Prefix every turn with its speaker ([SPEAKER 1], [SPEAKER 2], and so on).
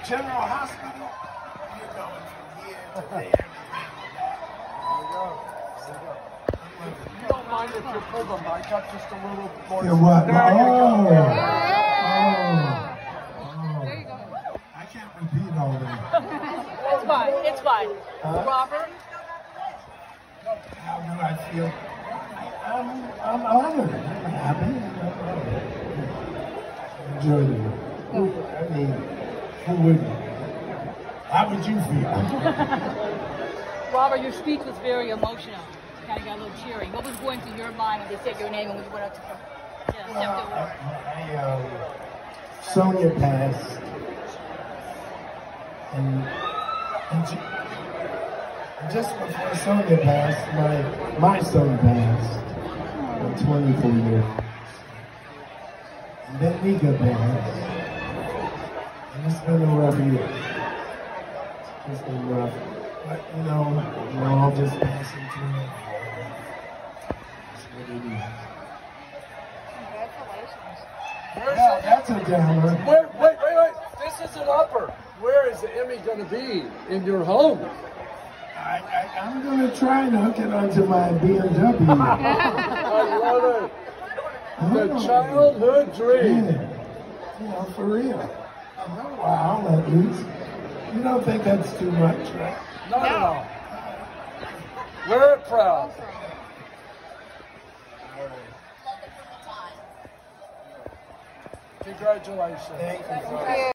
[SPEAKER 1] General Hospital, you're going from here to there. There you go. You don't mind if you pull the mic up just a little more.
[SPEAKER 2] You're what?
[SPEAKER 1] There you go.
[SPEAKER 2] There you go. I can't repeat all that.
[SPEAKER 3] It's fine. It's fine. Robert?
[SPEAKER 2] How do I feel? I'm honored. I'm happy. Enjoyed it. I mean, who wouldn't? How would you feel?
[SPEAKER 3] Robert, your speech was very emotional. Kind of got a little teary. What was going through your mind when they said your name and when you went up to accept the award?
[SPEAKER 2] Sonia passed, and just before Sonia passed, my son passed at 24 years. And then Nika passed. And it's been a rough year. It's been rough. But, you know, we're all just passing through it. That's what it is.
[SPEAKER 3] Congratulations.
[SPEAKER 2] Yeah, that's a downer.
[SPEAKER 1] Wait. This is an upper. Where is the Emmy going to be? In your home?
[SPEAKER 2] I'm going to try and hook it onto my BMW.
[SPEAKER 1] I love it. The childhood dream.
[SPEAKER 2] Yeah. You know, for real. Wow, at least. You don't think that's too much, right?
[SPEAKER 1] No. We're proud. Congratulations.
[SPEAKER 2] Thank you.